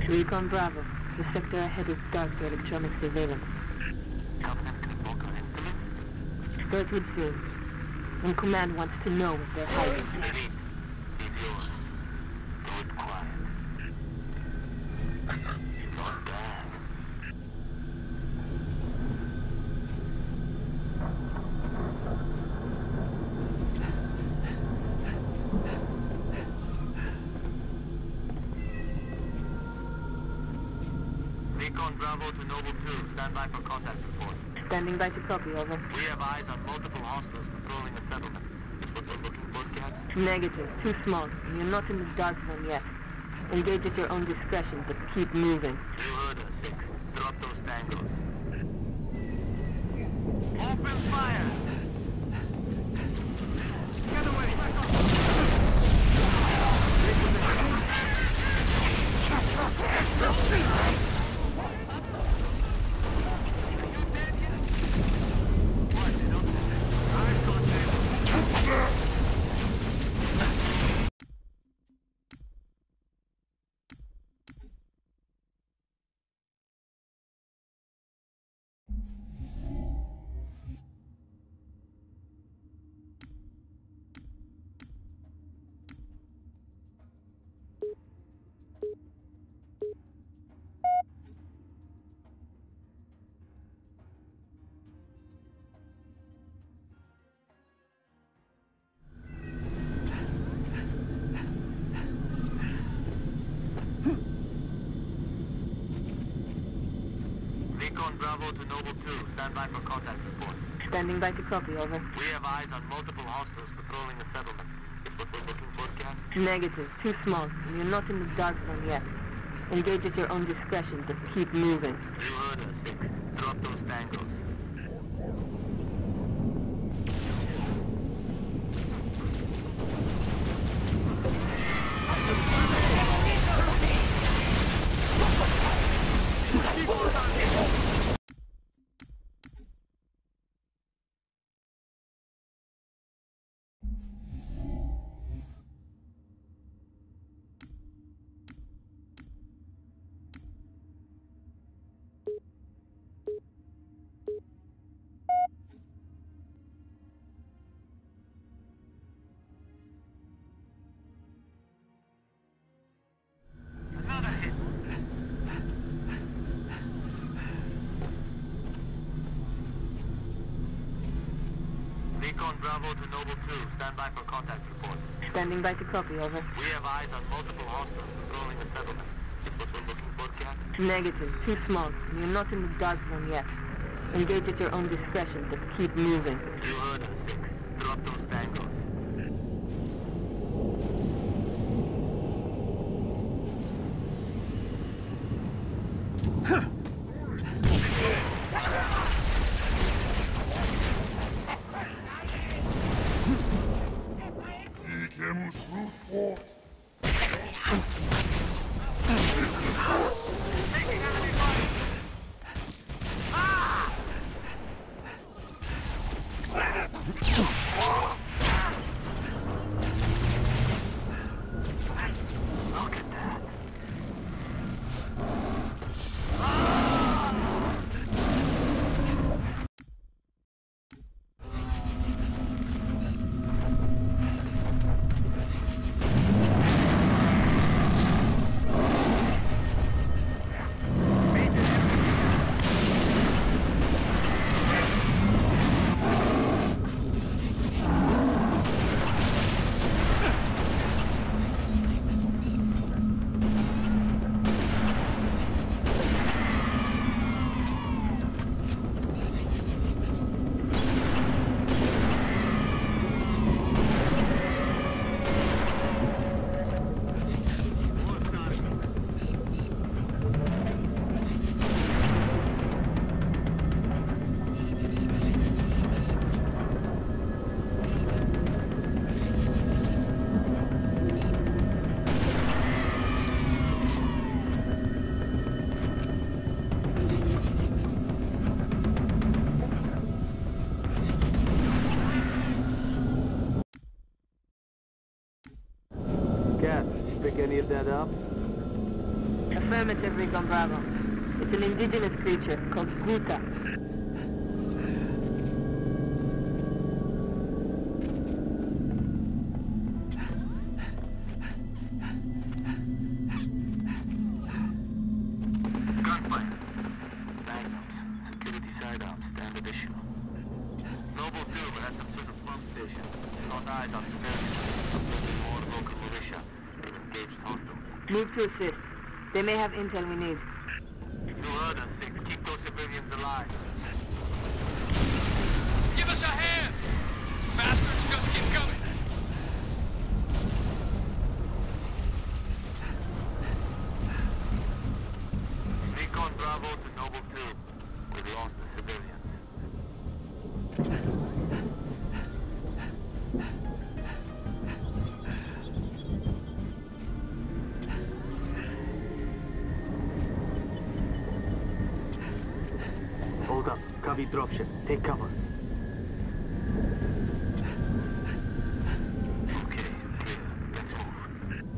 Recon Bravo. The sector ahead is dark to electronic surveillance. Covenant can invoke our instruments? So it would seem. And Command wants to know what they're hiding. Elite, he's yours. Do it quiet. Not bad. Recon Bravo to Noble 2. Stand by for contact report. Standing by to copy, over. We have eyes on multiple hostiles patrolling the settlement. Is what we're looking for, Cat? Negative. Too small. You're not in the dark zone yet. Engage at your own discretion, but keep moving. You heard us, 6. Drop those tangos. Open fire! Get away! Recon Bravo to Noble 2. Stand by for contact report. Standing by to copy, over. We have eyes on multiple hostiles patrolling the settlement. Is what we're looking for, Cat? Negative. Too small. You're not in the dark zone yet. Engage at your own discretion, but keep moving. You heard us, 6. Drop those tangos. Another hit. Recon Bravo to Noble 2. Stand by for contact report. Standing by to copy, over. We have eyes on multiple hostiles patrolling the settlement. Is what we're looking for, Cat? Negative. Too small. You're not in the dark zone yet. Engage at your own discretion, but keep moving. You heard us, 6. Drop those tangos. Igemus brute force. Taking enemy fire! Ah! Look at that. Cap, pick any of that up? Affirmative, Recon Bravo. It's an indigenous creature called Guta. Gunfire. Magnums. Security sidearms. Standard issue. Noble 2, but at some sort of pump station. Not eyes on civilians. Maybe more local militia. They've engaged hostiles. Move to assist. They may have intel we need. You heard us, 6. Keep those civilians alive. Give us a hand! Bastards just keep coming! Recon Bravo to Noble 2. We've lost the civilians. Hold up. Copy dropship. Take cover. Okay, clear. Let's move.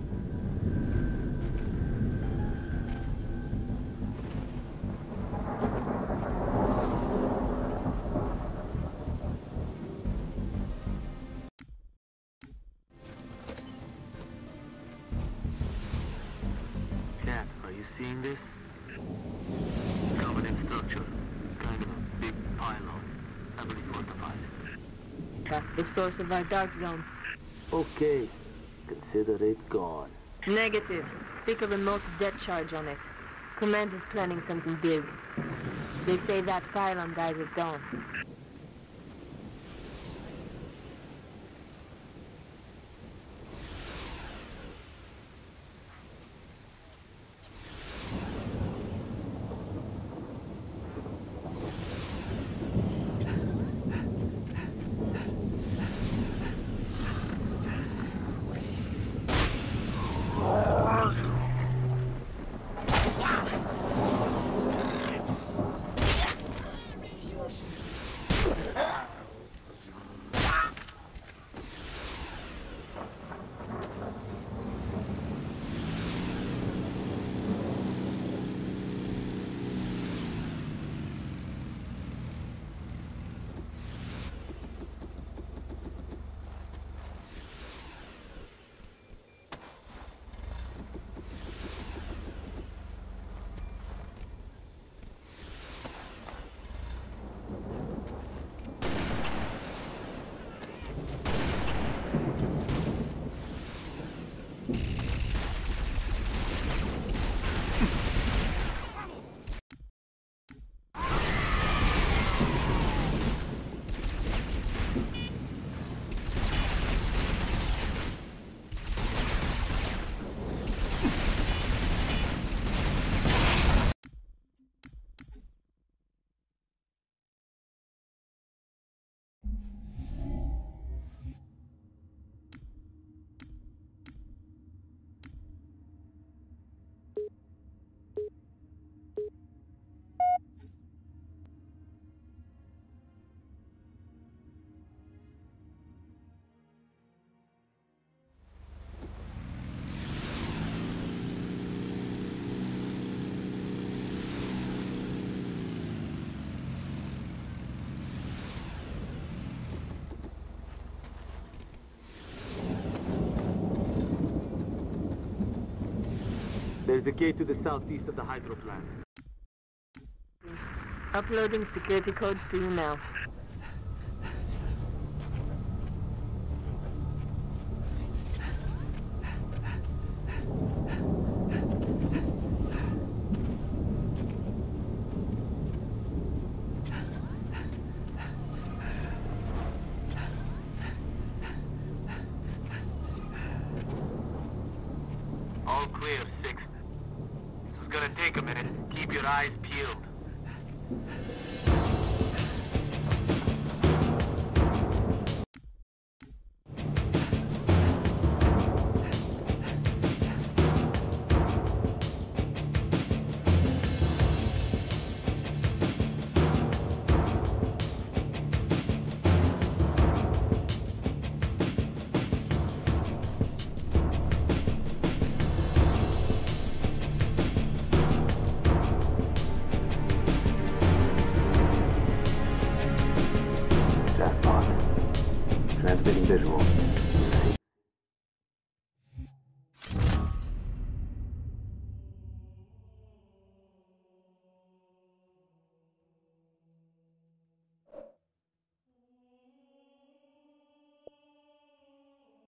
Cat, are you seeing this? Covenant structure. Kind of a big pylon. Heavily fortified. That's the source of our dark zone. Okay. Consider it gone. Negative. Stick a remote death charge on it. Command is planning something big. They say that pylon dies at dawn. There's a gate to the southeast of the hydro plant. Uploading security codes to you now. All clear, 6. This is gonna take a minute. Keep your eyes peeled. transmitting visual.